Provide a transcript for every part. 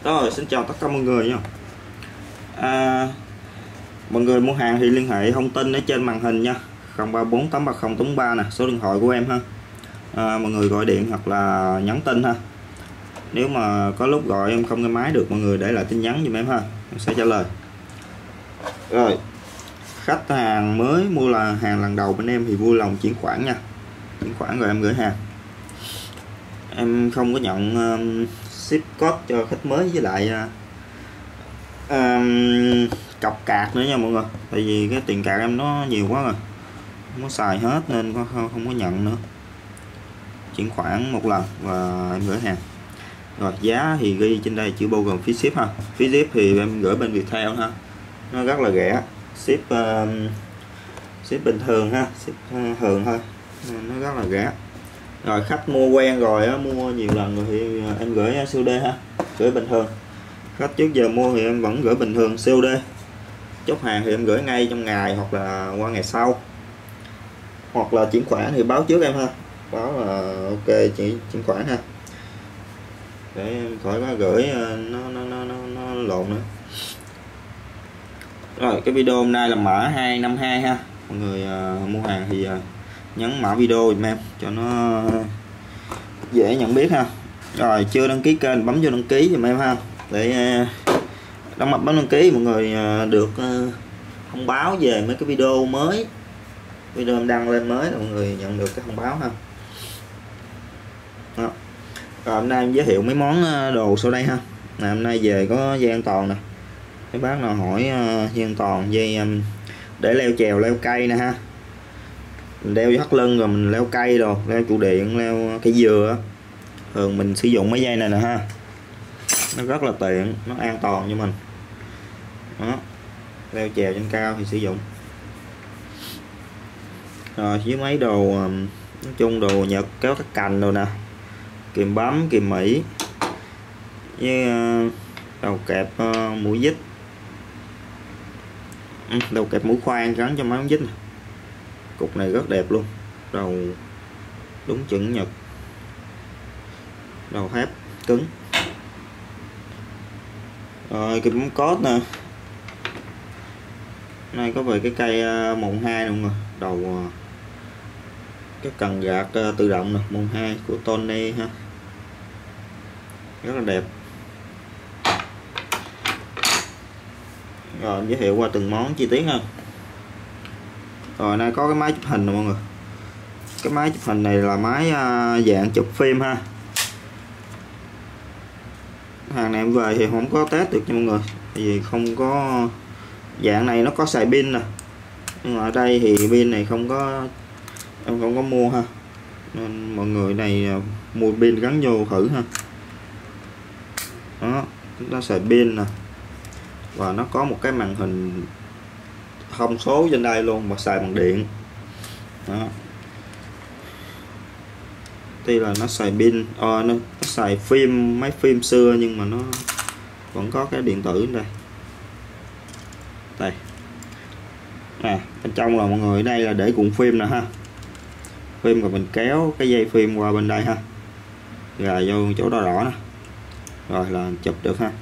Rồi, xin chào tất cả mọi người nha. Mọi người mua hàng thì liên hệ thông tin ở trên màn hình nha, 03483083 nè, số điện thoại của em ha. Mọi người gọi điện hoặc là nhắn tin ha. Nếu mà có lúc gọi em không nghe máy được, mọi người để lại tin nhắn giùm em ha, em sẽ trả lời. Rồi, khách hàng mới mua là hàng lần đầu bên em thì vui lòng chuyển khoản nha, chuyển khoản rồi em gửi hàng. Em không có nhận ship code cho khách mới, với lại cọc cạc nữa nha mọi người, tại vì cái tiền cạc em nó nhiều quá rồi, không có xài hết nên không có nhận nữa. Chuyển khoản một lần và em gửi hàng. Rồi giá thì ghi trên đây chưa bao gồm phí ship ha. Phí ship thì em gửi bên Viettel ha, nó rất là rẻ, ship bình thường ha, ship thường thôi, nó rất là rẻ. Rồi khách mua quen rồi á, mua nhiều lần rồi thì em gửi COD ha, gửi bình thường. Khách trước giờ mua thì em vẫn gửi bình thường COD. Chốt hàng thì em gửi ngay trong ngày hoặc là qua ngày sau, hoặc là chuyển khoản thì báo trước em ha, báo là ok chị chuyển khoản ha, để em khỏi có gửi nó lộn nữa. Rồi cái video hôm nay là mã 252 ha, mọi người mua hàng thì nhấn mã video giùm em cho nó dễ nhận biết ha. Rồi chưa đăng ký kênh bấm vô đăng ký giùm em ha, để bấm đăng ký mọi người được thông báo về mấy cái video mới, video em đăng lên mới là mọi người nhận được cái thông báo ha. Đó. Rồi hôm nay em giới thiệu mấy món đồ sau đây ha. Hôm nay về có dây an toàn nè, mấy bác nào hỏi dây an toàn, dây để leo trèo leo cây nè ha, mình đeo vô thắt lưng rồi mình leo cây đồ, leo trụ điện, leo cây dừa. Thường mình sử dụng mấy dây này nè ha, nó rất là tiện, nó an toàn cho mình. Đó, leo trèo trên cao thì sử dụng. Rồi với mấy đồ nói chung đồ Nhật, kéo các cành đồ nè, kìm bấm, kìm Mỹ, với đầu kẹp mũi vít, đầu kẹp mũi khoan gắn cho máy vít này. Cục này rất đẹp luôn, đầu đúng chuẩn Nhật, đầu thép cứng. Rồi kìm bấm cốt nè, nay có về cái cây mùng 2 luôn rồi, đầu cái cần gạt tự động nè, mùng 2 của Tony ha, rất là đẹp. Rồi giới thiệu qua từng món chi tiết ha. Rồi nay có cái máy chụp hình nè mọi người, cái máy chụp hình này là máy dạng chụp phim ha. Hàng này em về thì không có test được nha mọi người, vì không có dạng này, nó có xài pin nè, nhưng mà ở đây thì pin này không có, em không có mua ha, nên mọi người này mua pin gắn vô thử ha. Đó, nó xài pin nè, và nó có một cái màn hình thông số trên đây luôn, mà xài bằng điện. Đó, tuy là nó xài pin, nó xài phim, máy phim xưa, nhưng mà nó vẫn có cái điện tử đây. Đây bên trong là mọi người, đây là để cuộn phim nè ha, phim rồi mình kéo cái dây phim qua bên đây ha, gài vô chỗ đỏ đỏ nè, rồi là chụp được ha.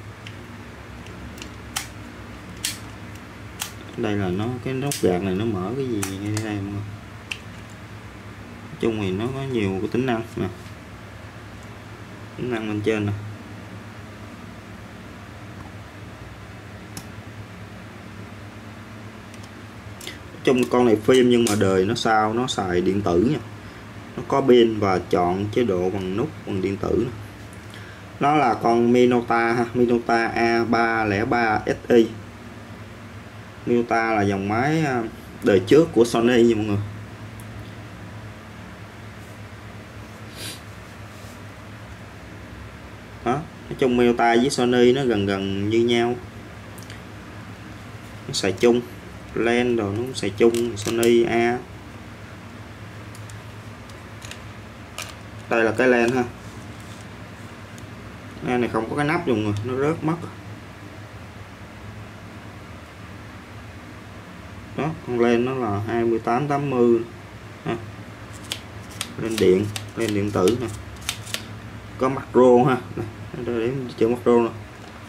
Đây là nó, cái nút gạt này nó mở cái gì ngay đây mọi người. Nói chung thì nó có nhiều cái tính năng nè, tính năng bên trên nè. Chung con này phim nhưng mà đời nó sao, nó xài điện tử nha, nó có pin và chọn chế độ bằng nút bằng điện tử nè. Nó là con Minolta ha, Minolta A303 SI. Minolta là dòng máy đời trước của Sony nha mọi người. Đó, nói chung Minolta với Sony nó gần như nhau, nó xài chung lens rồi, nó cũng xài chung Sony A. Đây là cái lens ha, lens này không có cái nắp luôn rồi, nó rớt mất. Đó, con lens nó là 2880 ha. Lens điện tử nè, có macro ha, để chữ macro nè.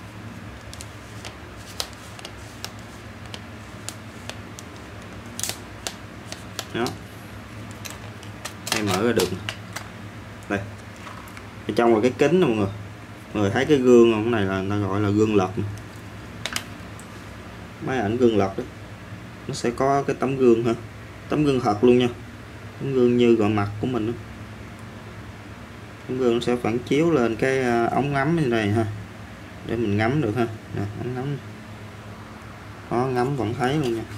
đó. Đây mở ra được đây, ở trong là cái kính nè mọi người. Mọi người thấy cái gương không? Cái này là người ta gọi là gương lật, máy ảnh gương lật đó. Nó sẽ có cái tấm gương ha, tấm gương thật luôn nha, tấm gương như gọn mặt của mình đó. Tấm gương nó sẽ phản chiếu lên cái ống ngắm như này ha, để mình ngắm được ha. Nè, ống ngắm đó, ngắm vẫn thấy luôn nha.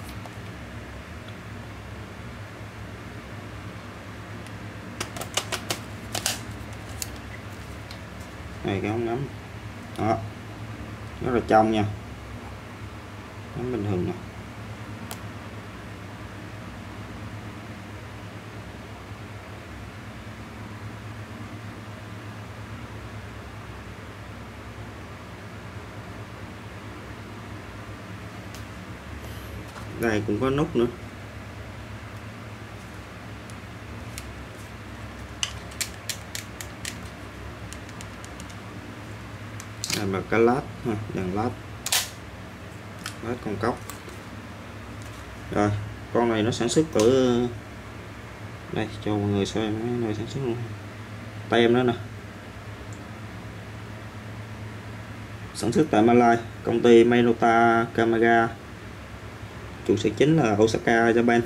Này cái ống ngắm đó, rất là trong nha, ngắm bình thường nè. Đây cũng có nút nữa. Đây là cái led ha, đèn led con cốc. Rồi con này nó sản xuất ở đây, cho mọi người xem cái này sản xuất luôn, tem đó nè, sản xuất tại Malai, công ty Minolta Camera, trụ sở chính là Osaka, Japan.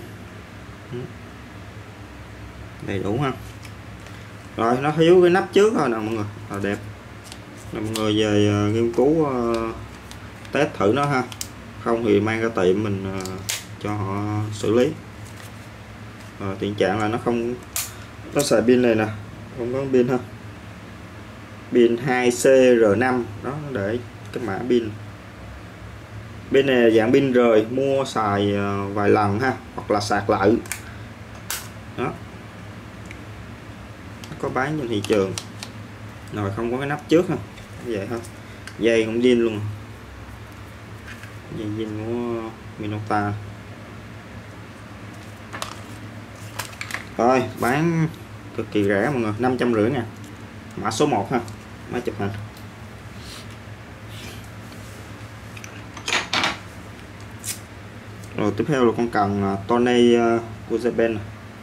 Đầy đủ ha. Rồi nó thiếu cái nắp trước thôi nè mọi người, là đẹp. Mọi người về nghiên cứu test thử nó ha, không thì mang ra tiệm mình cho họ xử lý. Tình trạng là nó không, nó xài pin này nè, không có pin ha, pin 2CR5 đó, để cái mã pin. Bên này là dạng pin rời, mua xài vài lần ha, hoặc là sạc lại đó, có bán trên thị trường. Rồi không có cái nắp trước ha, vậy thôi. Dây cũng zin luôn, dây zin của Minolta. Rồi bán cực kỳ rẻ mọi người, 550 ngàn, mã số 1 ha, máy chụp hình. Rồi tiếp theo là con cần Tony của Japan,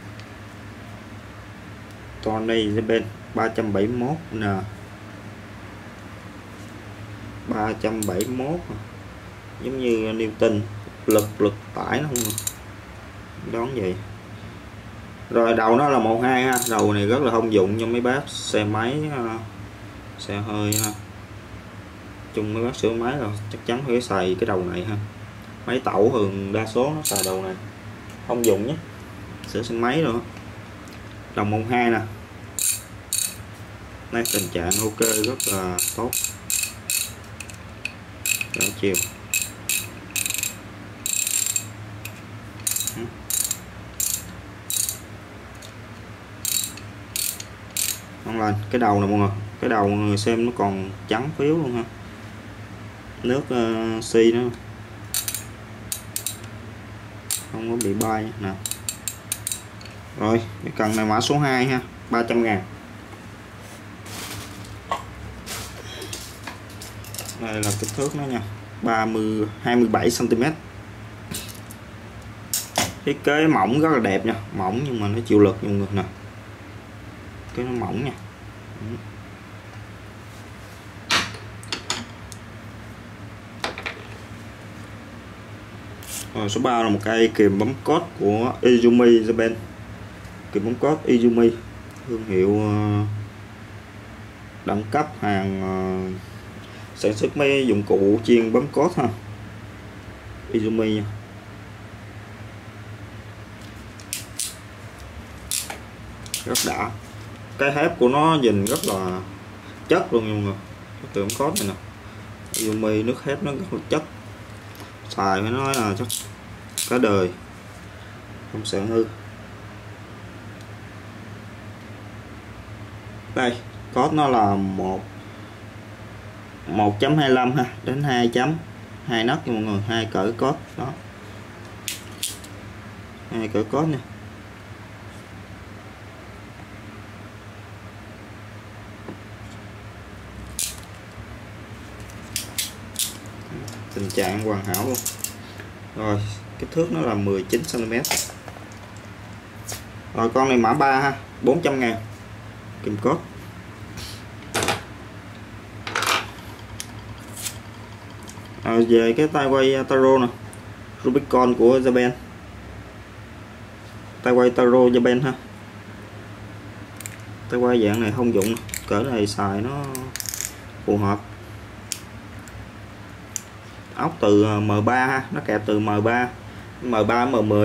Tony Japan 371 nè, 371 giống như Newton, lực tải nó không đón vậy. Rồi đầu nó là 12 ha, đầu này rất là thông dụng cho mấy bác xe máy, xe hơi ha. Chung mấy bác sửa máy là chắc chắn phải xài cái đầu này ha. Máy tẩu thường đa số nó xài đầu này, thông dụng nhé, sửa xe máy nữa. Đồng 12 nè, đây tình trạng ok, rất là tốt, đảo chiều. Không lên cái đầu này mọi người, cái đầu mọi người xem nó còn trắng phiếu luôn ha, nước xi nữa, không có bị bay nè. Rồi cái cần này mã số 2 ha, 300 ngàn. Đây là kích thước nó nha, 27 cm. Thiết kế mỏng rất là đẹp nha, mỏng nhưng mà nó chịu lực nhiều người nè, cái nó mỏng nha. Rồi số 3 là một cây kìm bấm code của Izumi Japan, kìm bấm code Izumi, thương hiệu đẳng cấp, hàng sản xuất mấy dụng cụ chuyên bấm code ha, Izumi nha. Rất đã, cái thép của nó nhìn rất là chất luôn nha mọi người, cái tượng code này nè, Izumi nước thép nó rất là chất, xài phải nói là chắc cả đời không sợ hư. Đây code nó là 1.25 ha đến 2 chấm, 2 nấc nha mọi người, 2 cỡ code đó, 2 cỡ code nha. Tình trạng hoàn hảo luôn. Rồi kích thước nó là 19 cm. Rồi con này mã 3 ha, 400.000 kìm cốt. Về cái tay quay Taro nè, Rubicon của Japan, tay quay Taro Japan ha. Tay quay dạng này thông dụng, cỡ này xài nó phù hợp. Ốc từ M3 ha, nó kẹp từ M3 M10.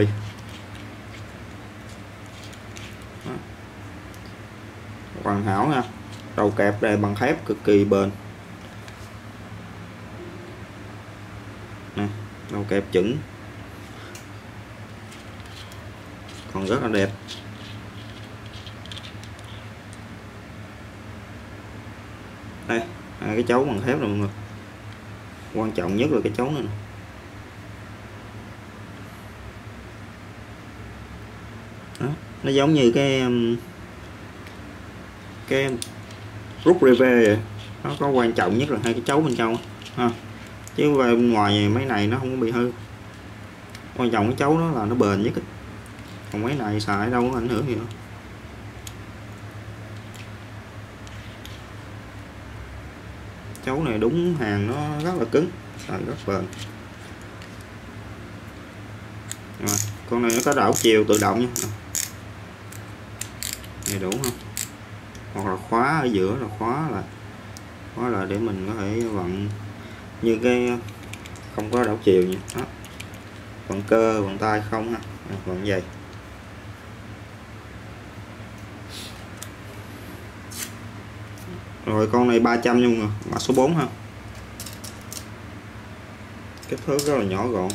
Hoàn hảo nha, đầu kẹp này bằng thép cực kỳ bền nè, đầu kẹp chuẩn, còn rất là đẹp. Đây cái chấu bằng thép rồi mọi người, quan trọng nhất là cái chấu này nè. Đó, nó giống như cái rút reve vậy. Nó có quan trọng nhất là hai cái chấu bên trong ha, chứ bên ngoài mấy này nó không có bị hư. Quan trọng cái chấu đó là nó bền nhất, còn mấy này xài đâu có ảnh hưởng gì nữa. Chấu này đúng hàng nó rất là cứng, xài rất bền. Rồi, con này nó có đảo chiều tự động nha, đầy đủ không, hoặc là khóa ở giữa là khóa là để mình có thể vận như cái không có đảo chiều nha. Đó, vận cơ vận tay không ha, vận vậy. Rồi con này 300 nha mọi người, mã số 4 ha, kích thước rất là nhỏ gọn.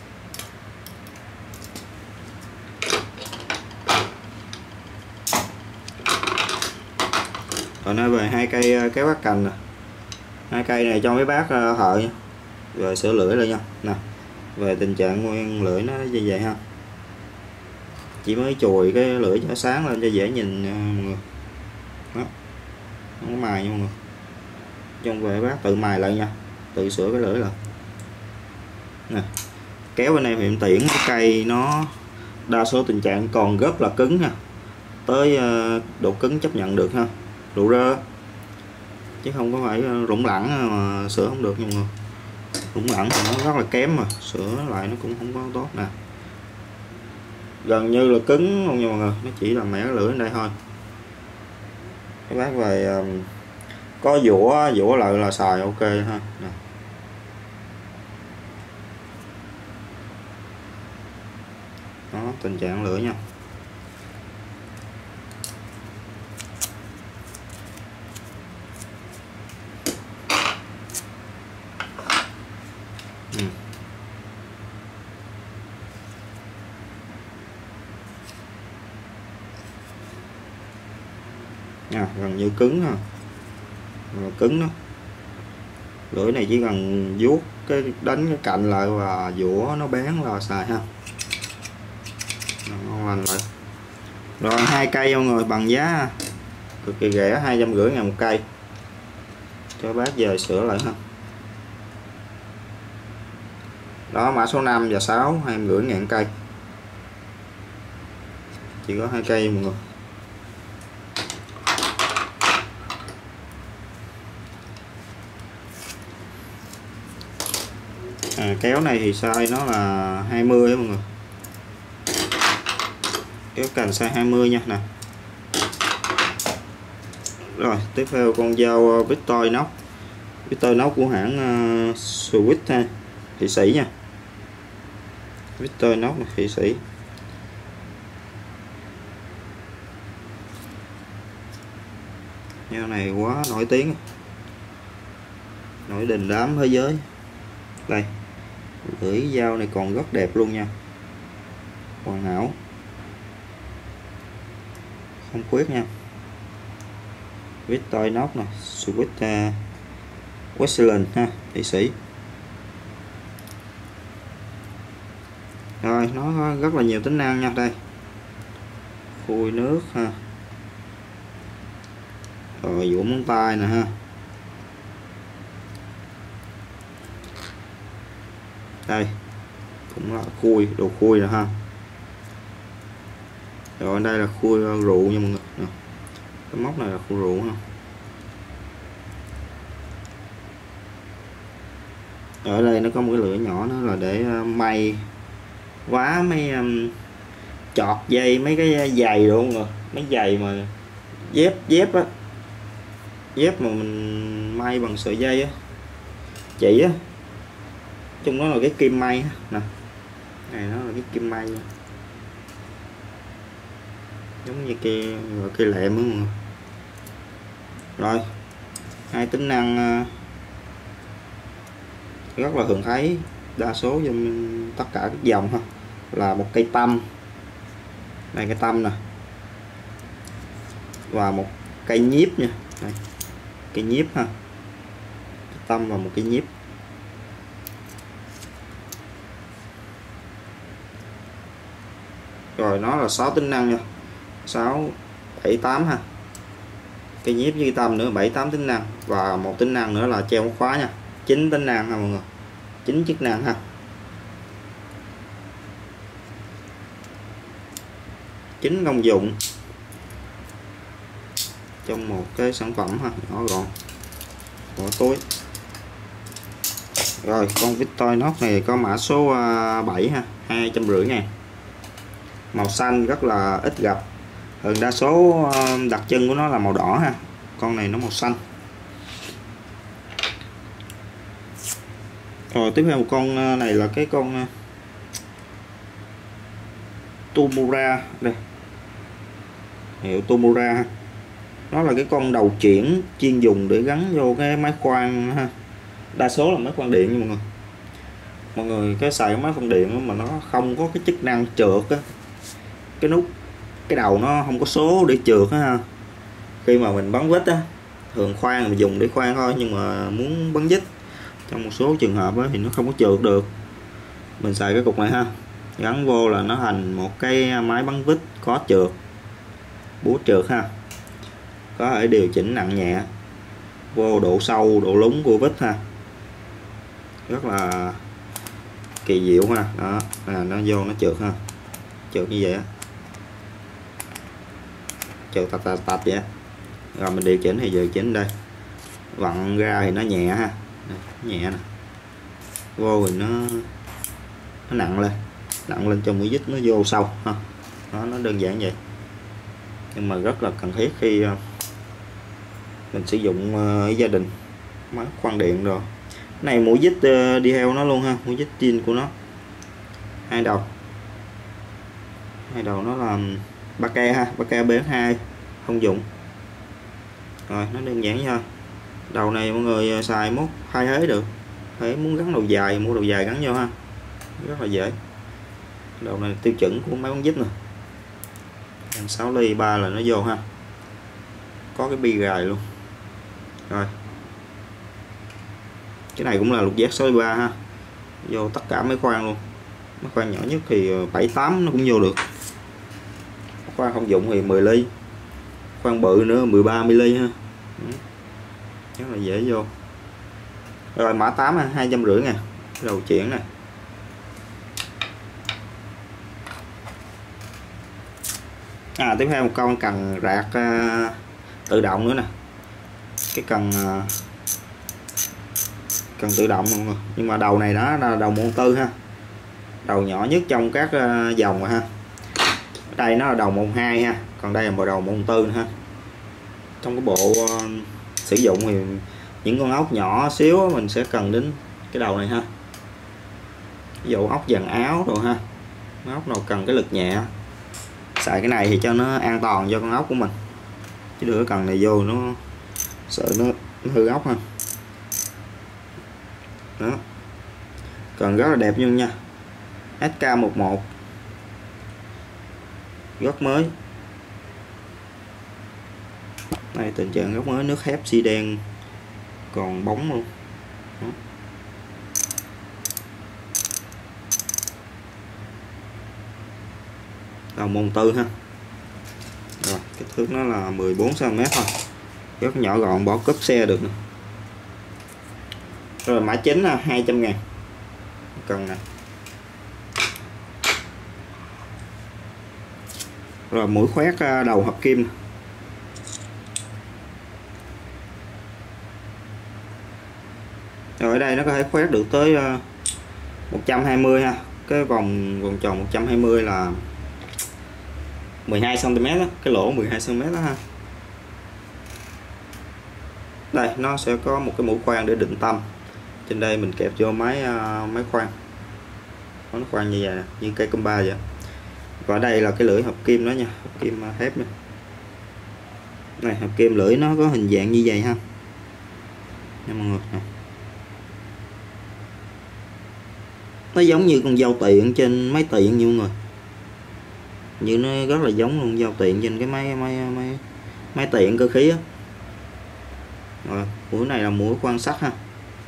Rồi nay về hai cây kéo bát cành nè, hai cây này cho mấy bác thợ nha. Rồi sửa lưỡi lên nha nè, về tình trạng nguyên lưỡi nó như vậy ha, chỉ mới chùi cái lưỡi cho sáng lên cho dễ nhìn mọi người. Đó, không có mài nha mọi người, trong về bác tự mài lại nha, tự sửa cái lưỡi lại nè. Kéo bên này thì tiện, cái cây nó đa số tình trạng còn rất là cứng nha, tới độ cứng chấp nhận được ha, độ rơ chứ không có phải rủng lẳng mà sửa không được nha mọi người. Rủng lẳng thì nó rất là kém, mà sửa lại nó cũng không có tốt nè, gần như là cứng không nha mọi người, nó chỉ là mẻ cái lưỡi ở đây thôi. Các bác về có dũa lại là xài ok ha nè. Đó, tình trạng lưỡi nha. Nha, gần như cứng ha, cứng đó. Lưỡi này chỉ cần vuốt cái đánh cái cạnh lại và dũa nó bén là xài ha, ngon lành lại. Rồi hai cây mọi người, bằng giá cực kỳ rẻ, 250.000 một cây, cho bác về sửa lại ha. Đó, mã số 5 và 6 250.000 cây, chỉ có hai cây mọi người. Kéo này thì size nó là 20 đó mọi người, kéo cành size 20 nha nè. Rồi tiếp theo con dao Victorinox của hãng Swiss ha, Thụy Sĩ nha, Victorinox là Thụy Sĩ. Dao này quá nổi tiếng, nổi đình đám thế giới. Đây, lưỡi dao này còn rất đẹp luôn nha, hoàn hảo, không khuyết nha. Victorinox nè, Swiss Westland ha, Thụy Sĩ. Rồi nó rất là nhiều tính năng nha. Đây, khui nước ha, rồi dũa móng tay nè ha. Đây cũng là đồ khui nè ha. Rồi đây là khui rượu nha mọi người nè. Cái móc này là khui rượu ha. Ở đây nó có một cái lưỡi nhỏ nữa là để may vá mấy chọt dây, mấy cái giày đúng không, mấy giày mà dép á, dép mà mình may bằng sợi dây á, chỉ á, trong đó là cái kim may nè, này nó là cái kim may giống như cây lẹm đúng không? Rồi hai tính năng rất là thường thấy đa số trong tất cả các dòng ha, là một cây tăm, đây cái tăm nè, và một cây nhíp nha, đây, cây nhíp ha, cái tăm và một cây nhíp. Rồi nó là 6 tính năng nha, 6 7 8 ha, cây nhíp với cây tăm nữa, 7 8 tính năng, và một tính năng nữa là treo móc khóa nha, 9 tính năng ha mọi người, 9 chức năng ha, 9 công dụng trong một cái sản phẩm ha, nhỏ gọn, bỏ túi. Rồi con Victorinox này có mã số 7 ha, 250.000, màu xanh rất là ít gặp, hơn đa số đặc trưng của nó là màu đỏ ha, con này nó màu xanh. Rồi tiếp theo một con này là cái con Tomura, đây hiệu Tomura ha. Nó là cái con đầu chuyển chuyên dùng để gắn vô cái máy khoan ha, đa số là máy khoan điện nha mọi người cái xài máy khoan điện mà nó không có cái chức năng trượt á, cái nút cái đầu nó không có số để trượt ha, khi mà mình bắn vít á, thường khoan mình dùng để khoan thôi, nhưng mà muốn bắn vít trong một số trường hợp á, thì nó không có trượt được, mình xài cái cục này ha, gắn vô là nó thành một cái máy bắn vít có trượt, búa trượt ha, có thể điều chỉnh nặng nhẹ vô độ sâu độ lúng của vít ha, rất là kỳ diệu ha. Đó là nó vô nó trượt ha, trượt như vậy á, trượt tạch vậy. Rồi mình điều chỉnh thì điều chỉnh đây, vặn ra thì nó nhẹ ha, nhẹ nè, vô thì nó nặng lên trong mũi vít nó vô sâu ha. Đó, nó đơn giản vậy, nhưng mà rất là cần thiết khi mình sử dụng ở gia đình máy khoan điện rồi. Cái này mũi vít đi theo nó luôn ha, mũi vít zin của nó, hai đầu nó là ba ke ha, ba ke BS2 thông dụng. Rồi nó đơn giản nha, đầu này mọi người xài mốt hai thế được, thế muốn gắn đầu dài mua đầu dài gắn vô ha, rất là dễ. Đầu này tiêu chuẩn của máy bắn vít nè, 6 ly 3 là nó vô ha, có cái bi gài luôn. Rồi cái này cũng là lục giác 63 ha, vô tất cả máy khoan luôn, máy khoan nhỏ nhất thì 7 8 nó cũng vô được, khoan không dụng thì 10 ly, khoan bự nữa 13 mm ha, rất là dễ vô. Rồi mã 8 ha, 250.000, đầu chuyển này. Tiếp theo một con cần rạc tự động nữa nè, cái cần tự động mọi người, nhưng mà đầu này đó là đầu môn tư ha, đầu nhỏ nhất trong các dòng rồi ha. Đây nó là đầu môn 2 ha, còn đây là một đầu môn tư ha. Trong cái bộ sử dụng thì những con ốc nhỏ xíu mình sẽ cần đến cái đầu này ha, ví dụ ốc dàn áo rồi ha, ốc nào cần cái lực nhẹ xài cái này thì cho nó an toàn cho con ốc của mình, chứ đừng có cần này vô nó sợ nó hư ốc ha. Đó, cần rất là đẹp luôn nha, SK11 rất mới, đây tình trạng rất mới, nước thép xi đen còn bóng luôn. Đó. Đầu môn tư ha. Rồi kích thước nó là 14 cm thôi, rất nhỏ gọn, bỏ cốp xe được nè. Rồi mã 9 là 200.000, cần nè. Rồi mũi khoét đầu hợp kim. Rồi ở đây nó có thể khoét được tới 120 ha. Cái vòng tròn 120 là 12 cm đó, cái lỗ 12 cm đó ha. Đây nó sẽ có một cái mũi khoan để định tâm. Trên đây mình kẹp vô máy khoan. Nó khoan như vậy nè, như cây compa vậy. Và đây là cái lưỡi hợp kim đó nha, hợp kim thép nha. Này hợp kim lưỡi nó có hình dạng như vậy ha. Nha mọi người nè. Nó giống như con dao tiện trên máy tiện như mọi người. Như nó rất là giống luôn dao tiện trên cái máy tiện cơ khí á. Rồi, mũi này là mũi khoan sắt ha.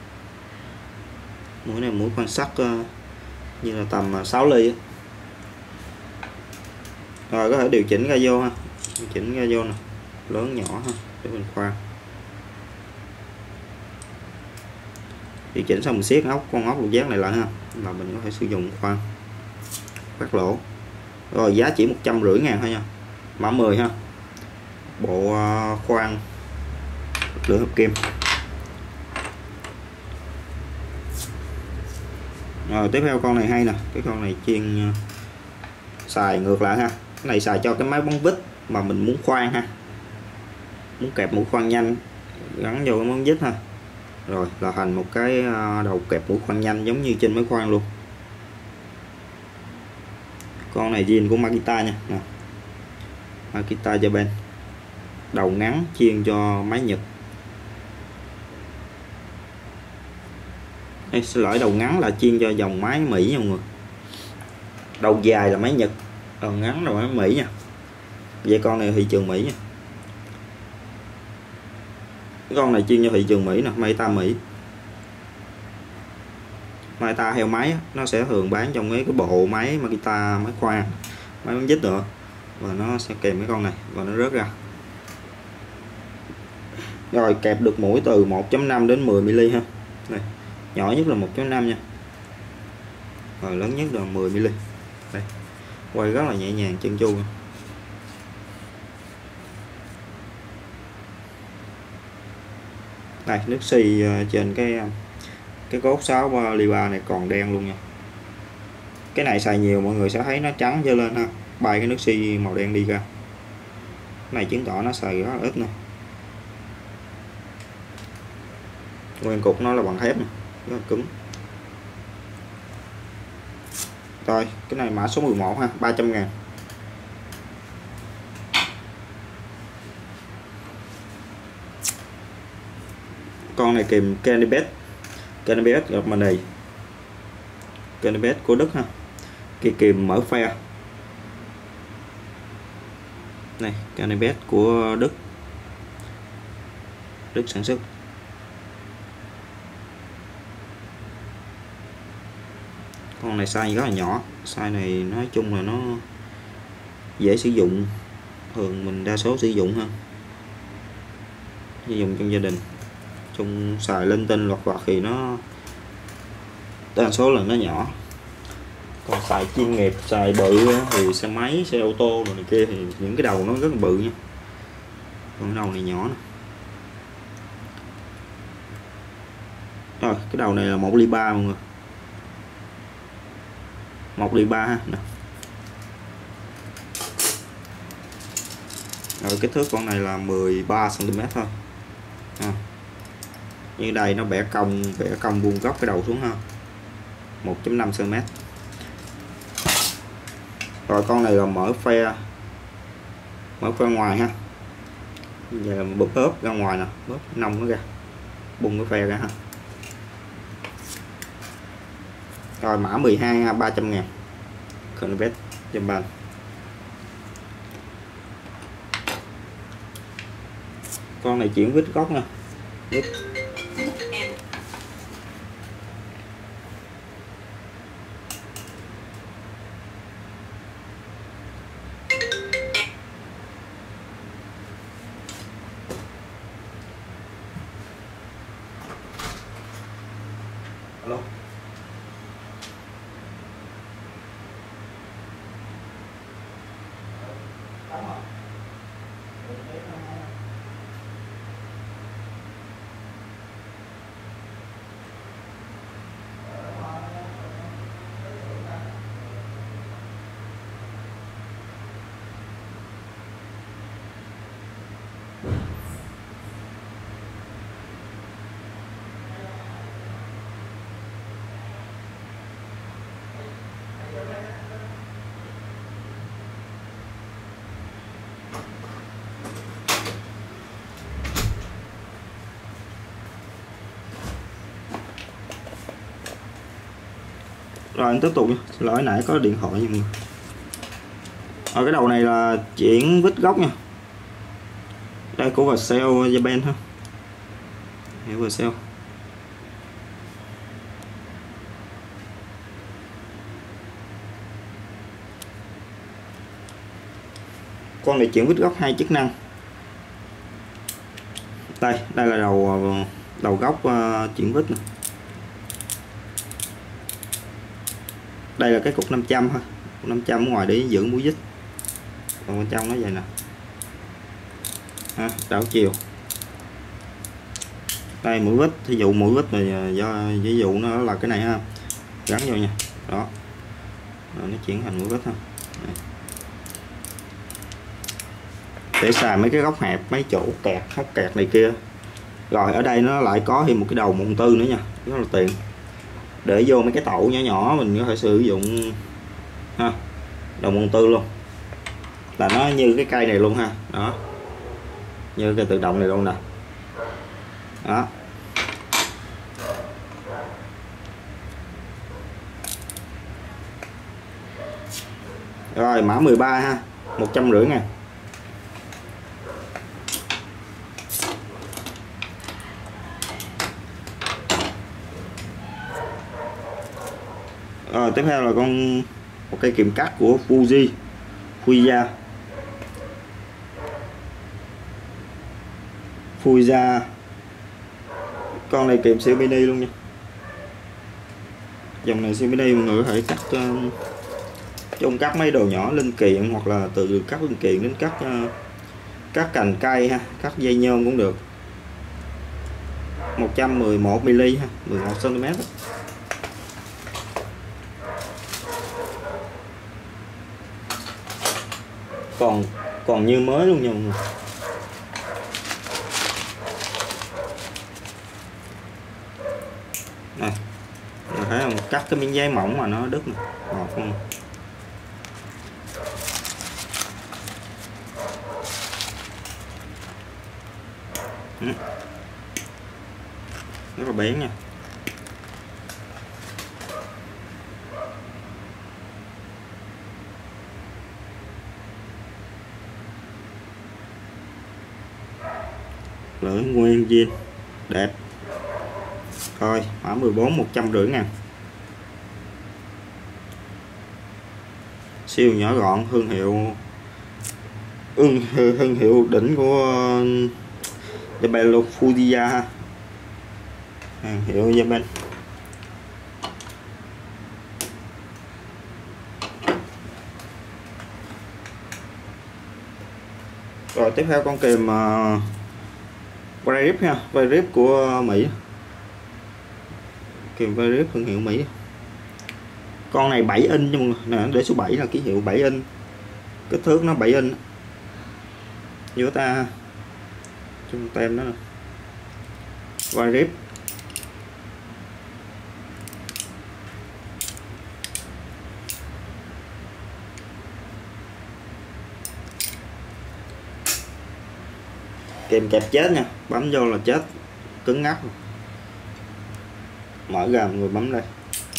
Mũi này mũi khoan sắt như là tầm 6 ly á. Rồi có thể điều chỉnh ra vô ha. Điều chỉnh ra vô nè, lớn nhỏ ha để mình khoan. Điều chỉnh xong mình siết con ốc lục giác này lại ha, là mình có thể sử dụng khoan khoét lỗ. Rồi giá chỉ 150.000 thôi nha, mã 10 ha, bộ khoan lưỡi hợp kim. Rồi tiếp theo con này hay nè, cái con này chuyên xài ngược lại ha. Cái này xài cho cái máy bắn vít mà mình muốn khoan ha, muốn kẹp mũi khoan nhanh gắn vô cái món vít ha. Rồi là thành một cái đầu kẹp mũi khoan nhanh giống như trên máy khoan luôn. Con này zin của Makita nha, Makita Japan, đầu ngắn chuyên cho máy Nhật. Ê, xin lỗi, đầu ngắn là chuyên cho dòng máy Mỹ nha mọi người, đầu dài là máy Nhật, đầu ngắn là máy Mỹ nha. Vậy con này thị trường Mỹ nha, con này chuyên cho thị trường Mỹ nè, Makita Mỹ. Makita theo máy nó sẽ thường bán trong cái bộ máy Makita, máy khoan, máy bắn vít nữa, và nó sẽ kèm cái con này và nó rớt ra. Rồi kẹp được mũi từ 1.5 đến 10 mm ha. Này, nhỏ nhất là 1.5 nha, rồi lớn nhất là 10 mm. Đây, quay rất là nhẹ nhàng, chân chu. Đây, nước xi trên cái cốt 6 ly 3 này còn đen luôn nha. Cái này xài nhiều mọi người sẽ thấy nó trắng dơ lên ha, bay cái nước xi màu đen đi ra. Cái này chứng tỏ nó xài rất là ít nè. Nguyên cục nó là bằng thép nè, rất là cứng. Rồi cái này mã số 11 ha, 300.000. Con này kìm Canibet gặp mình này, Canibet của Đức ha, cái kìm mở phe này, Canibet của Đức sản xuất. Con này size rất là nhỏ, size này nói chung là nó dễ sử dụng, thường mình đa số sử dụng hơn, sử dụng trong gia đình, chung xài linh tinh lọt vặt thì nó đa số là nó nhỏ. Còn xài chuyên nghiệp, xài bự thì xe máy, xe ô tô rồi này kia thì những cái đầu nó rất là bự nha, còn cái đầu này nhỏ nè. Rồi cái đầu này là 1 ly 3 mọi người, 1 ly 3 ha nè. Rồi kích thước con này là 13 cm thôi à. Như đây nó bẻ cong vuông góc cái đầu xuống ha, 1.5 cm. Rồi con này là mở phe ngoài ha, giờ là bóp ốp ra ngoài nè, bóp nông nó ra, bung cái phe ra ha. Rồi mã 12 ha, 300.000, Canibet Japan. Con này chuyển vít góc nha, vít. Alo. Rồi anh tiếp tục nha. Xin lỗi nãy có điện thoại nha mọi người. Ở cái đầu này là chuyển vít gốc nha. Đây của Vercel Japan ha. Hiểu Vercel. Con này chuyển vít gốc 2 chức năng. Đây là đầu gốc chuyển vít này. Đây là cái cục 500 ha. Cục 500 ở ngoài để giữ mũi vít. Còn bên trong nó vậy nè. Ha, đảo chiều. Đây mũi vít, thí dụ mũi vít này do ví dụ nó là cái này ha. Gắn vô nha. Đó. Rồi nó chuyển thành mũi vít ha. Đây. Để xài mấy cái góc hẹp, mấy chỗ kẹt, hốc kẹt này kia. Rồi ở đây nó lại có thêm một cái đầu mùng tư nữa nha, rất là tiện. Để vô mấy cái tẩu nhỏ nhỏ mình có thể sử dụng ha. Đầu mùng tư luôn. Là nó như cái cây này luôn ha. Đó. Như cái tự động này luôn nè. Đó. Rồi mã 13 ha, 150.000. Rồi tiếp theo là một cây kìm cắt của Fujiya. Con này kìm siêu mini luôn nha. Dòng này siêu mini mọi người có thể cắt chung cắt mấy đồ nhỏ linh kiện, hoặc là từ cắt linh kiện đến cắt cành cây ha, cắt dây nhôm cũng được. 111 mm ha, 11 cm. Còn như mới luôn nha mọi người. Này, mình thấy không, cắt cái miếng giấy mỏng mà nó đứt nè, ngọt không? Rất là bén nha. Lưỡi nguyên zin đẹp. Thôi mã 14 150.000. Siêu nhỏ gọn, thương hiệu đỉnh của Japan Fujiya ha. Hàng hiệu Japan. Rồi tiếp theo con kìm Vairip ha, Vairip của Mỹ. Kìm Vairip thương hiệu Mỹ. Con này 7 inch nha mọi người. Nè, để số 7 là ký hiệu 7 inch. Kích thước nó 7 inch. Như ta ha. Trong tem đó nè. Vairip. Kìm kẹp chết nha, bấm vô là chết, cứng ngắc. Mở ra mọi người bấm đây.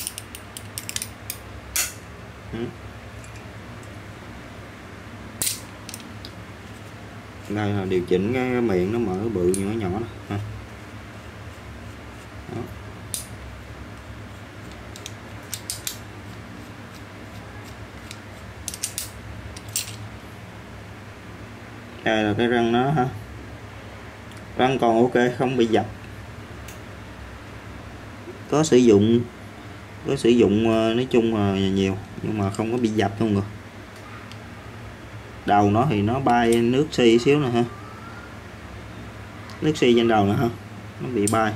Đây là điều chỉnh cái miệng nó mở bự nhỏ nhỏ đó. Đó. Đây là cái răng nó ha. Răng còn ok, không bị dập. Có sử dụng nói chung là nhiều nhưng mà không có bị dập không người. Đầu nó thì nó bay nước xi xíu nè ha. Nước xi trên đầu nè ha. Nó bị bay.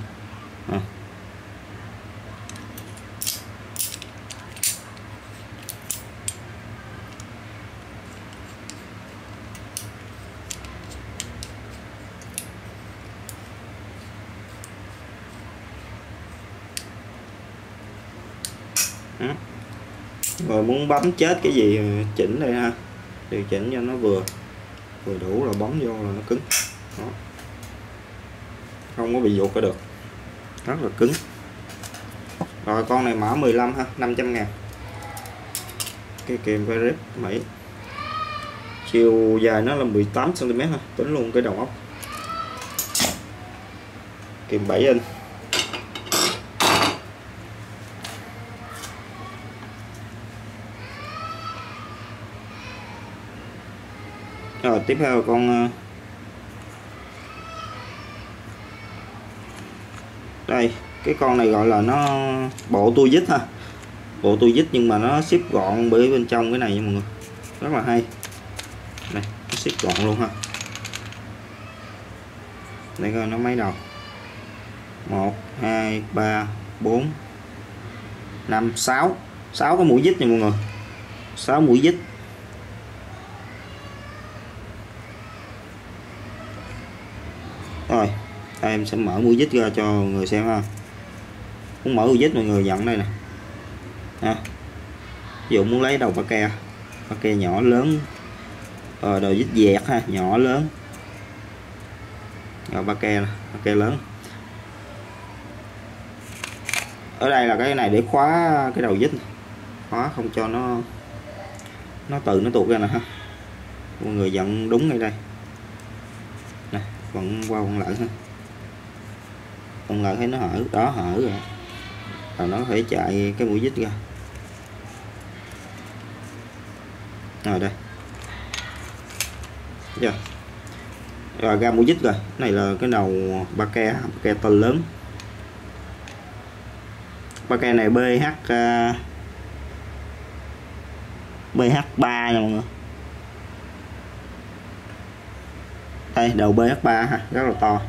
Rồi muốn bấm chết cái gì chỉnh đây ha, điều chỉnh cho nó vừa đủ là bấm vô là nó cứng. Đó. Không có bị vụt ra được, rất là cứng. Rồi con này mã 15 ha, 500.000. Cái kìm Virus Mỹ, chiều dài nó là 18 cm ha, tính luôn cái đầu ốc. Kìm 7 inch. Rồi tiếp theo con đây, cái con này gọi là nó bộ tua vít ha, bộ tua vít nhưng mà nó ship gọn bởi bên trong cái này nha mọi người, rất là hay. Này nó ship gọn luôn ha. Đây coi nó mấy đầu, 1 2 3 4 5 6 6 cái mũi vít nha mọi người, 6 mũi vít. Rồi em sẽ mở mũi vít ra cho người xem ha. Muốn mở mũi vít mọi người dặn đây nè ha. Ví dụ muốn lấy đầu ba ke nhỏ lớn, đầu vít dẹt ha, nhỏ lớn. Rồi ba ke lớn. Ở đây là cái này để khóa cái đầu vít, khóa không cho nó tự nó tuột ra nè ha. Mọi người dặn đúng ngay đây nè, vẫn qua vẫn lại ha. Còn lại thấy nó hở đó, hở rồi nó phải chạy cái mũi vít ra. Rồi đây giờ rồi ra mũi vít rồi. Này là cái đầu ba ke tên lớn. Ba ke này BH3 nha mọi người. Đây đầu BH3 ha, rất là to.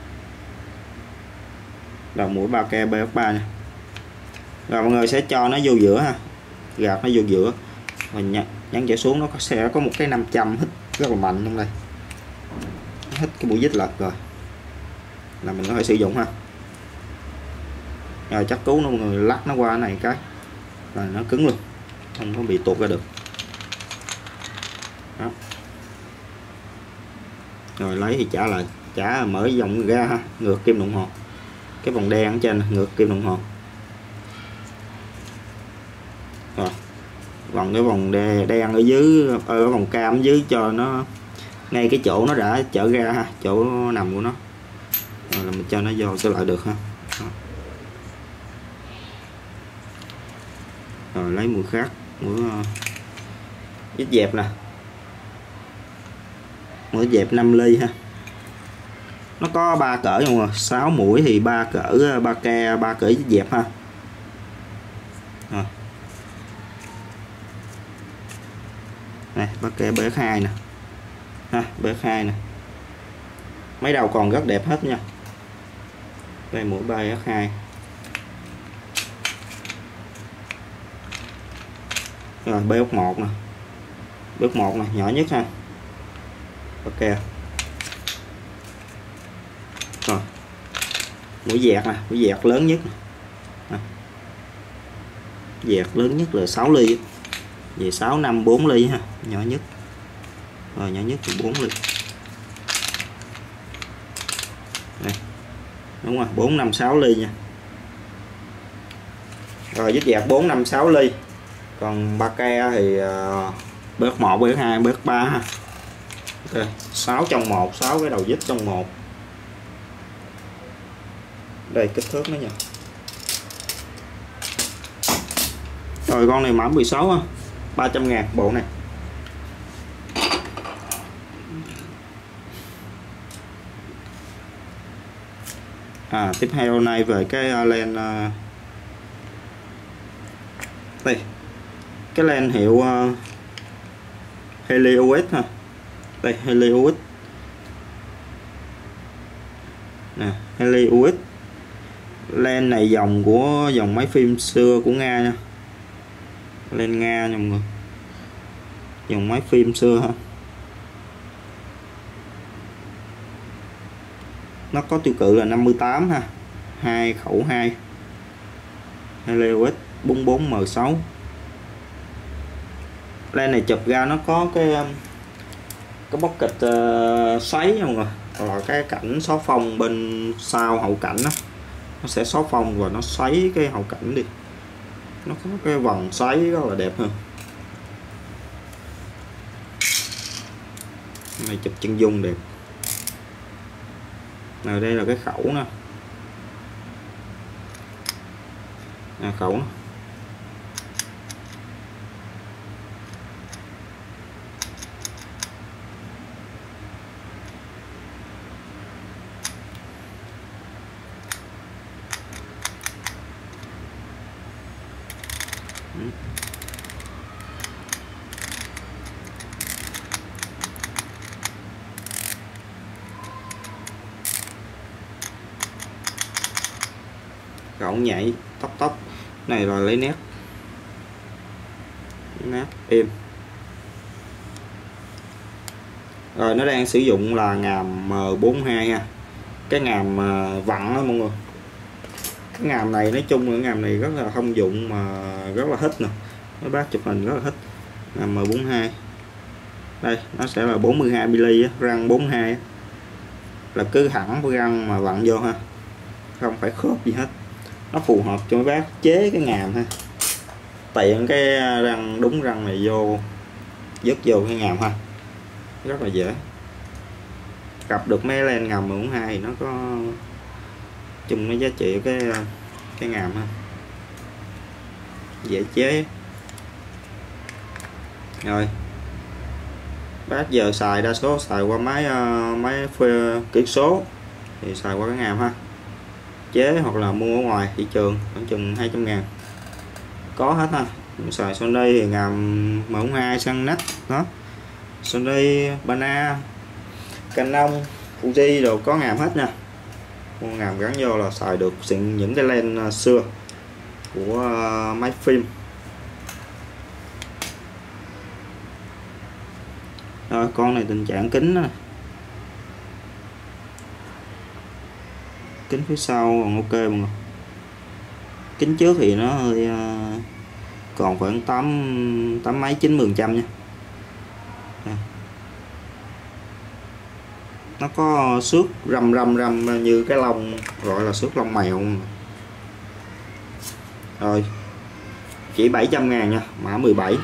Đầu mũi ba ke BH3 nha. Rồi mọi người sẽ cho nó vô giữa ha, gạt nó vô giữa và nhấn chạy xuống, nó sẽ có một cái 500 hít rất là mạnh trong đây, hít cái mũi vít lật rồi là mình có thể sử dụng ha. Rồi chắc cứu nó mọi người, lắc nó qua cái này cái là nó cứng luôn, không có bị tuột ra được đó. Rồi lấy thì trả lại, mở vòng ra ha, ngược kim đồng hồ, cái vòng đen ở trên ngược kim đồng hồ. Rồi còn cái vòng đen ở dưới, ở vòng cam ở dưới cho nó ngay cái chỗ nó đã trở ra ha, chỗ nằm của nó. Rồi là mình cho nó vô sẽ lại được ha. Đó. Rồi lấy mũi khác, mũi vít dẹp nè, mũi dẹp 5 ly ha. Nó có 3 cỡ nha mọi người, 6 mũi thì 3 cỡ, 3 cỡ vít dẹp ha. Rồi. Này ba ke BX2 nè ha, BX2 nè, mấy đầu còn rất đẹp hết nha. Đây mũi BX2. Rồi BX1 nè, BX1 nè, nhỏ nhất ha. Ok. Rồi mũi dẹt nè, mũi dẹt lớn nhất nè. Dẹt lớn nhất là 6 ly về 6 5 4 ly ha, nhỏ nhất. Rồi nhỏ nhất thì 4 ly. Đây. Đúng rồi, 4 5 6 ly nha. Rồi vít dẹt 4 5 6 ly. Còn ba ke thì BX1, BX2, BX3 ha. Ok, 6 trong 1, 6 cái đầu vít trong một. Đây kích thước nó nha. Rồi con này mã 16 ha, 300.000 bộ này. Tiếp theo này về cái len đây, cái len hiệu Helios ha. Đây Helios nè, Helios. Len này dòng của dòng máy phim xưa của Nga nha, len Nga nha mọi người, dòng máy phim xưa ha. Nó có tiêu cự là 58 ha, 2 khẩu 2 Helios 44M6. Len này chụp ra nó có cái pocket xoáy nha mọi người, hoặc là cái cảnh xóa phông bên sau hậu cảnh đó. nó sẽ xóa phông và nó xoáy cái hậu cảnh đi, nó có cái vòng xoáy rất là đẹp hơn. Này chụp chân dung đẹp. Rồi đây là cái khẩu nè, khẩu nè. Khẩu nhảy tóc này là lấy nét êm. Rồi nó đang sử dụng là ngàm M42 ha, cái ngàm vặn đó mọi người. Cái ngàm này nói chung là ngàm này rất là thông dụng mà rất là thích nè, mấy bác chụp hình rất là thích. Ngàm M42 đây nó sẽ là 42 mm răng 42 là cứ thẳng với răng mà vặn vô ha, không phải khớp gì hết. Nó phù hợp cho mấy bác chế cái ngàm ha, tiện cái răng đúng răng này vô dứt vô cái ngàm ha, rất là dễ. Gặp được mấy len ngàm M42 thì nó có chung cái giá trị cái ngàm ha, dễ chế. Rồi bác giờ xài đa số xài qua máy phê kỹ số thì xài qua cái ngàm ha, chế hoặc là mua ở ngoài thị trường khoảng chừng 200.000 có hết ha. Xài Sony thì ngàm M42 Sunnet đó, Sony, Bana, Canon, Fuji đều có ngàm hết nha. Mua ngàm gắn vô là xài được xịn những cái lens xưa của máy phim. Rồi con này tình trạng kính đó. Kính phía sau còn ok mọi người. Kính trước thì nó hơi còn khoảng 8 mấy 90% nha. Nó có xước râm như cái lông, gọi là xước lông mèo. Rồi chỉ 700.000 nha, mã 17.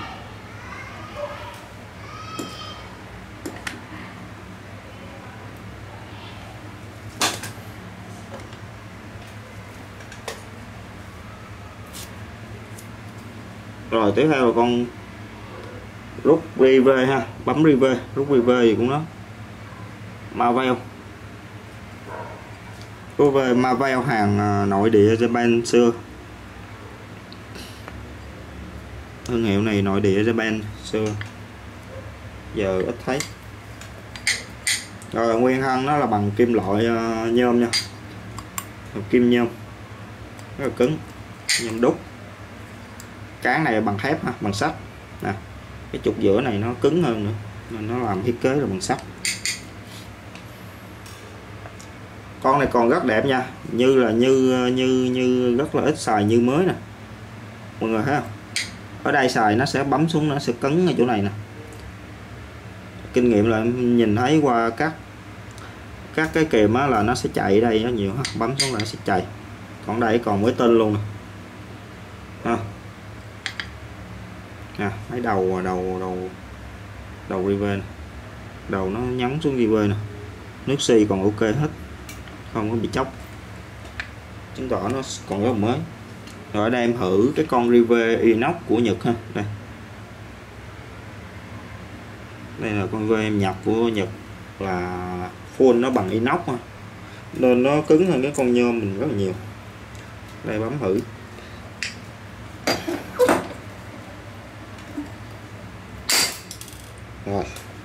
Rồi tiếp theo là con rút rive ha, bấm rive, rút rive gì cũng đó. Marvel, rive Marvel hàng nội địa Japan xưa. Thương hiệu này nội địa Japan xưa, giờ ít thấy. Rồi nguyên thân nó là bằng kim loại nhôm nha, kim nhôm rất là cứng, nhôm đúc. Cán này bằng thép ha, bằng sắt nè. Cái trục giữa này nó cứng hơn nữa nên nó làm thiết kế là bằng sắt. Con này còn rất đẹp nha, như là như rất là ít xài như mới nè mọi người thấy không. Ở đây xài nó sẽ bấm xuống, nó sẽ cứng ở chỗ này nè. Kinh nghiệm là nhìn thấy qua các cái kìm á là nó sẽ chạy đây nó nhiều ha, bấm xuống là nó sẽ chạy. Còn đây còn mới tên luôn nè ha. Nè, mấy đầu rive, đầu nó nhấn xuống rive nè, nước xi còn ok hết, không có bị chóc, chứng tỏ nó còn rất là mới. Rồi ở đây em thử cái con rive inox của Nhật ha, đây là con rive em nhập của Nhật, là full nó bằng inox ha, nên nó cứng hơn cái con nhôm mình rất là nhiều. Đây bấm thử. Rồi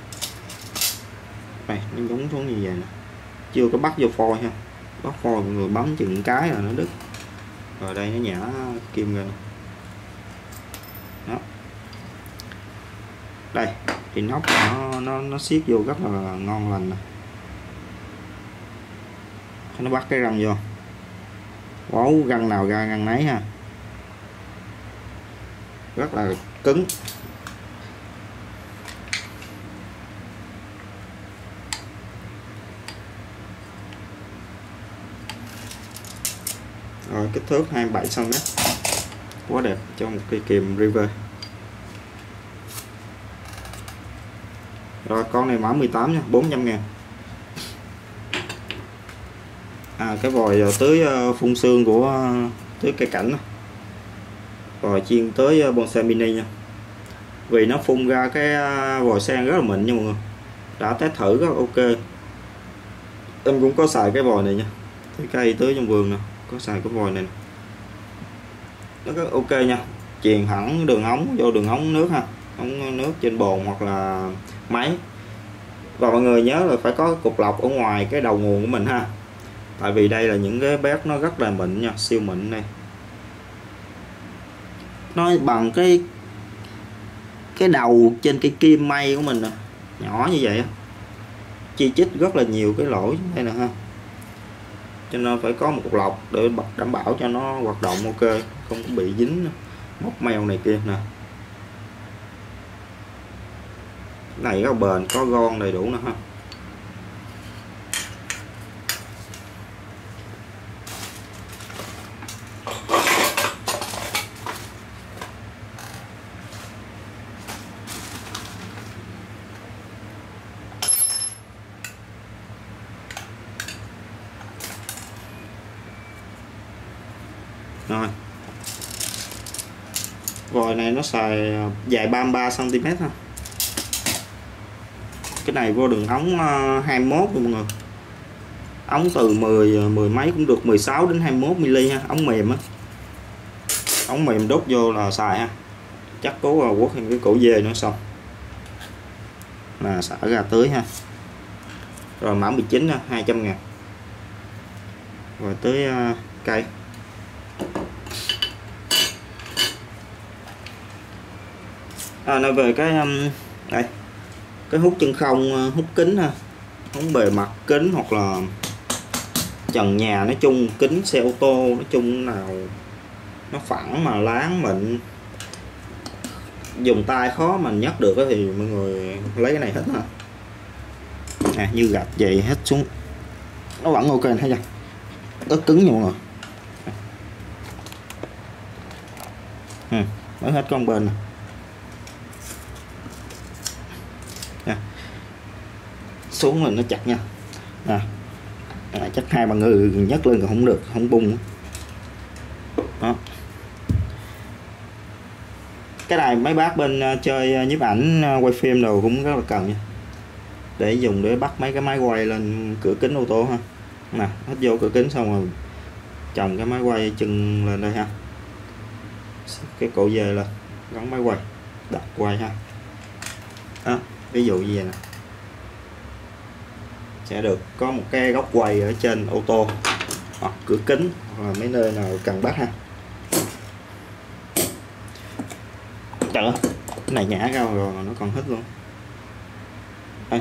đây nó nhúng xuống như vậy nè, chưa có bắt vô phôi ha, bắt phôi mọi người bấm chừng cái là nó đứt. Rồi đây nó nhả kim ra nè. Đó, đây inox nó siết vô rất là ngon lành nè. Nó bắt cái răng vô, wow, răng nào ra răng nấy ha, rất là cứng. Rồi kích thước 27 cm, quá đẹp cho một cây kìm River. Rồi con này mã 18 nha, 400.000. Cái vòi tưới phun sương của tưới cây cảnh đó. Vòi chuyên tới bonsai mini nha, vì nó phun ra cái vòi sen rất là mịn nha mọi người, đã test thử rất ok. Em cũng có xài cái vòi này nha, cái cây tưới trong vườn nè, có xài cái vòi này, nó rất ok nha, truyền hẳn đường ống vô đường ống nước ha, ống nước trên bồn hoặc là máy. Và mọi người nhớ là phải có cục lọc ở ngoài cái đầu nguồn của mình ha, tại vì đây là những cái bét nó rất là mịn nha, siêu mịn đây, nó bằng cái đầu trên cây kim may của mình nè, nhỏ như vậy á, chi chít rất là nhiều cái lỗ đây nè ha, cho nên phải có một cục lọc để đảm bảo cho nó hoạt động ok, không có bị dính móc mèo này kia nè. Cái này rất bền, có gòn đầy đủ nè ha. Rồi vòi này nó xài dài 33 cm ha. Cái này vô đường ống 21 luôn mọi người, ống từ 10 mấy cũng được, 16 đến 21 mm ha, ống mềm á, ống mềm đốt vô là xài ha, chắc cố là quất thêm cái cổ dê nữa xong là xả ra tưới ha. Rồi mã 19 ha, 200.000. Rồi tới cây. Nói về cái đây, cái hút chân không, hút kính ha, hút bề mặt kính hoặc là trần nhà, nói chung kính xe ô tô, nói chung nào nó phẳng mà láng mịn, dùng tay khó mà nhấc được thì mọi người lấy cái này hết ha. Như gạch vậy hết xuống nó vẫn ok, thấy chưa, rất cứng nha mọi người. Mới hết con bên này. Xuống là nó chặt nha, chắc hai ba người nhấc lên còn không được, không bung đó. Cái này mấy bác bên chơi nhiếp ảnh, quay phim đồ cũng rất là cần nha, để dùng để bắt mấy cái máy quay lên cửa kính ô tô ha. Nè, hết vô cửa kính xong rồi chồng cái máy quay chân lên đây ha, cái cổ dề lên gắn máy quay, đặt quay ha đó. Ví dụ như vậy nè, sẽ được có một cái góc quay ở trên ô tô hoặc cửa kính hoặc là mấy nơi nào cần bắt ha. Trời ơi, cái này nhả ra rồi nó còn hết luôn. Đây,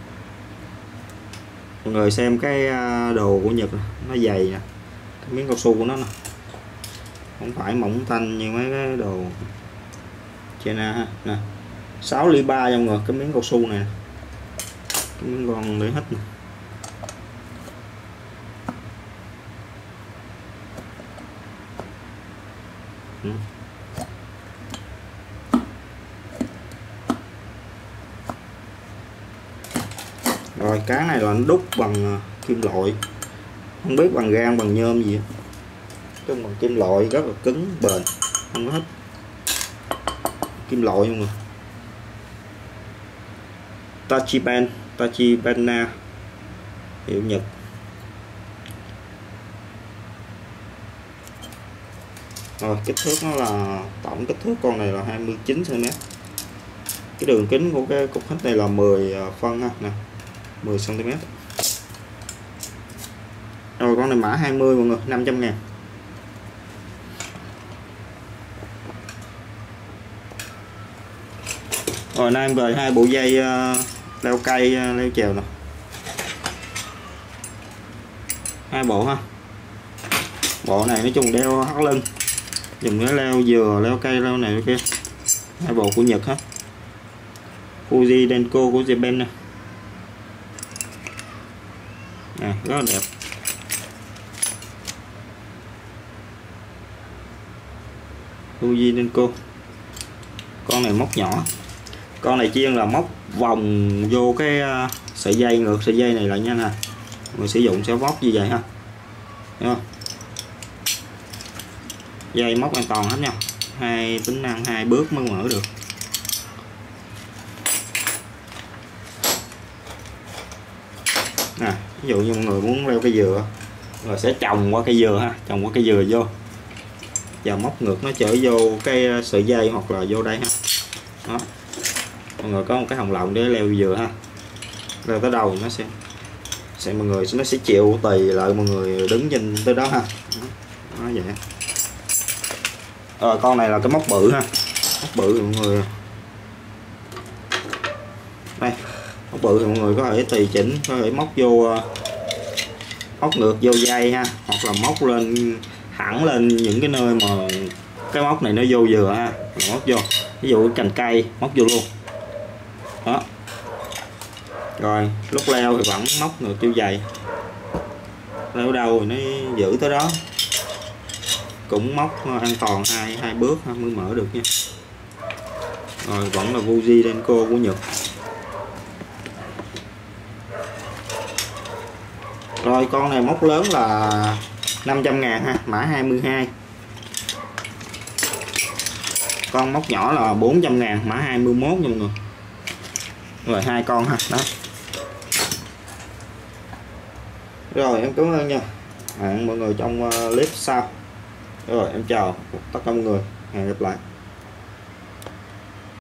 mọi người xem cái đồ của Nhật này, nó dày nè, cái miếng cao su của nó nè, không phải mỏng tanh như mấy cái đồ China ha. Nè, 6 ly 3 nha mọi người, cái miếng cao su này, cái miếng con để hết nè. Rồi cái này là nó đúc bằng kim loại, không biết bằng gan bằng nhôm gì, chứ bằng kim loại rất là cứng bền, không có hết kim loại luôn. Tachibana hiệu Nhật. Rồi kích thước nó là, tổng kích thước con này là 29 cm. Cái đường kính của cái cục hít này là 10 phân ha, nè, 10 cm. Rồi con này mã 20 mọi người, 500.000. Rồi nay em về hai bộ dây leo cây, leo trèo nè, hai bộ ha. Bộ này nói chung đeo thắt lưng, dùng để leo dừa, leo cây, leo này leo kia. Hai bộ của Nhật hết, Fuji Denko của Japan nè, rất là đẹp. Fuji Denko. Con này móc nhỏ, con này chiên là móc vòng vô cái sợi dây, ngược sợi dây này lại nha nè, người sử dụng sẽ vót như vậy ha, thấy không? Dây móc an toàn hết nha, tính năng 2 bước mới mở được. Nè, ví dụ như mọi người muốn leo cây dừa rồi sẽ trồng qua cây dừa ha, trồng qua cây dừa vô và móc ngược nó trở vô cái sợi dây hoặc là vô đây ha. Đó, mọi người có một cái hồng lọng để leo dừa ha, leo tới đầu nó sẽ mọi người nó sẽ chịu tùy lại mọi người đứng trên tới đó ha. Đó, vậy. Rồi con này là cái móc bự ha, móc bự thì mọi người đây, móc bự thì mọi người có thể tùy chỉnh, có thể móc vô, móc ngược vô dây ha, hoặc là móc lên thẳng lên những cái nơi mà cái móc này nó vô dừa ha, móc vô, ví dụ cành cây móc vô luôn. Đó, rồi lúc leo thì vẫn móc ngược vô dây, leo đâu thì nó giữ tới đó, cũng móc an toàn hai bước mới mở được nha. Rồi vẫn là Fuji Denko của Nhật. Rồi con này móc lớn là 500.000 ha, mã 22. Con móc nhỏ là 400.000, mã 21 nha mọi người. Rồi 2 con ha, đó. Rồi em cảm ơn nha. Hẹn mọi người trong clip sau. Rồi em chào tất cả mọi người, hẹn gặp lại.